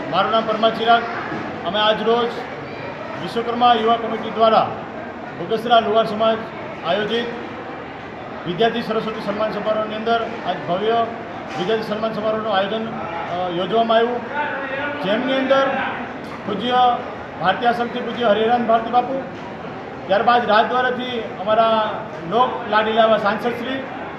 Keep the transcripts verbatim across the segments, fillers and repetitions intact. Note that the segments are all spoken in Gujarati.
મારું નામ પરમા ચિરાગ। અમે આજ રોજ વિશ્વકર્મા યુવા કમિટી દ્વારા બગસરા લુહાર સમાજ આયોજિત વિદ્યાર્થી સરસ્વતી સન્માન સમારોહની અંદર આજ ભવ્ય વિદ્યાર્થી સન્માન સમારોહનું આયોજન યોજવામાં આવ્યું, જેમની અંદર પૂજ્ય ભારતીય આશ્રમથી પૂજ્ય હરિહરાન ભારતી બાપુ, ત્યારબાદ રાજદ્વારાથી અમારા લોક લાડીલા એવા સાંસદ શ્રી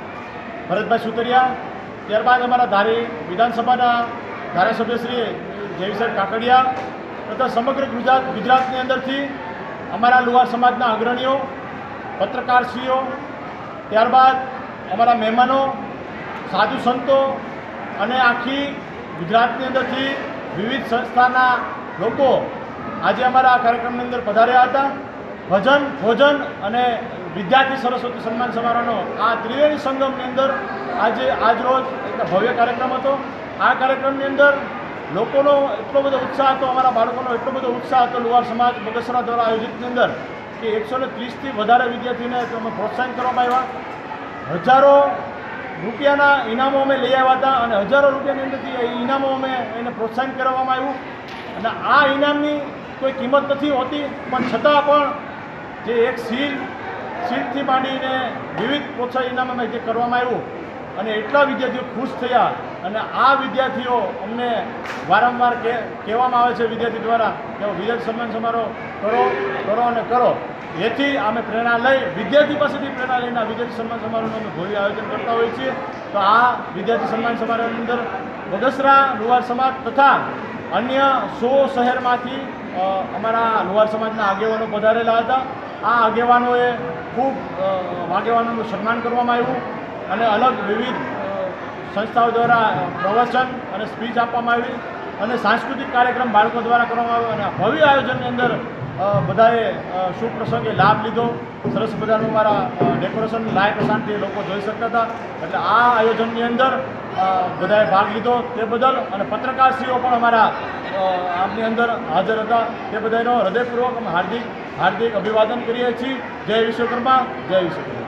ભરતભાઈ સુતરિયા, ત્યારબાદ અમારા ધારી વિધાનસભાના ધારાસભ્ય શ્રી જયવીસર કાકડિયા તથા સમગ્ર ગુજરાત ગુજરાતની અંદરથી અમારા લુહાર સમાજના અગ્રણીઓ, પત્રકારશ્રીઓ, ત્યારબાદ અમારા મહેમાનો, સાધુ સંતો અને આખી ગુજરાતની અંદરથી વિવિધ સંસ્થાના લોકો આજે અમારા આ કાર્યક્રમની અંદર પધાર્યા હતા। ભજન, ભોજન અને વિદ્યાર્થી સરસ્વતી સન્માન સમારોહનો આ ત્રિવેણી સંગમની અંદર આજે આજ રોજ એક ભવ્ય કાર્યક્રમ હતો। આ કાર્યક્રમની અંદર લોકોનો એટલો બધો ઉત્સાહ હતો, અમારા બાળકોનો એટલો બધો ઉત્સાહ હતો લુહાર સમાજ બગસરા દ્વારા આયોજિતની અંદર કે એકસો ને ત્રીસથી વધારે વિદ્યાર્થીને અમે પ્રોત્સાહન કરવામાં આવ્યા। હજારો રૂપિયાના ઇનામો અમે લઈ આવ્યા હતા અને હજારો રૂપિયાની અંદરથી એ ઇનામો અમે એને પ્રોત્સાહન કરવામાં આવ્યું અને આ ઇનામની કોઈ કિંમત નથી હોતી, પણ છતાં પણ જે એક સીલ સીલથી માંડીને વિવિધ પ્રોત્સાહન ઇનામ અમે જે કરવામાં આવ્યું અને એટલા વિદ્યાર્થીઓ ખુશ થયા અને આ વિદ્યાર્થીઓ અમને વારંવાર કે કહેવામાં આવે છે વિદ્યાર્થી દ્વારા કે વિદ્યાર્થી સન્માન સમારોહ કરો કરો અને કરો, એથી અમે પ્રેરણા લઈ વિદ્યાર્થી પાસેથી પ્રેરણા લઈને આ વિદ્યાર્થી સન્માન સમારોહનું અમે ભવ્ય આયોજન કરતા હોઈએ છીએ। તો આ વિદ્યાર્થી સન્માન સમારોહની અંદર બગસરા લુહાર સમાજ તથા અન્ય સો શહેરમાંથી અમારા લુહાર સમાજના આગેવાનો પધારેલા હતા। આ આગેવાનોએ ખૂબ આગેવાનોનું સન્માન કરવામાં આવ્યું અને અલગ વિવિધ સંસ્થાઓ દ્વારા પ્રવચન અને સ્પીચ આપવામાં આવી અને સાંસ્કૃતિક કાર્યક્રમ બાળકો દ્વારા કરવામાં આવ્યો અને ભવ્ય આયોજનની અંદર બધાએ શુભ પ્રસંગે લાભ લીધો। સરસ મજાનું મારા ડેકોરેશન લાઇટ શાંતિ લોકો જોઈ શકતા હતા, એટલે આ આયોજનની અંદર બધાએ ભાગ લીધો તે બદલ અને પત્રકારશ્રીઓ પણ અમારા આમની અંદર હાજર હતા, તે બધાનો હૃદયપૂર્વક અમે હાર્દિક હાર્દિક અભિવાદન કરીએ છીએ। જય વિશ્વકર્મા, જય વિશ્વકર્મા।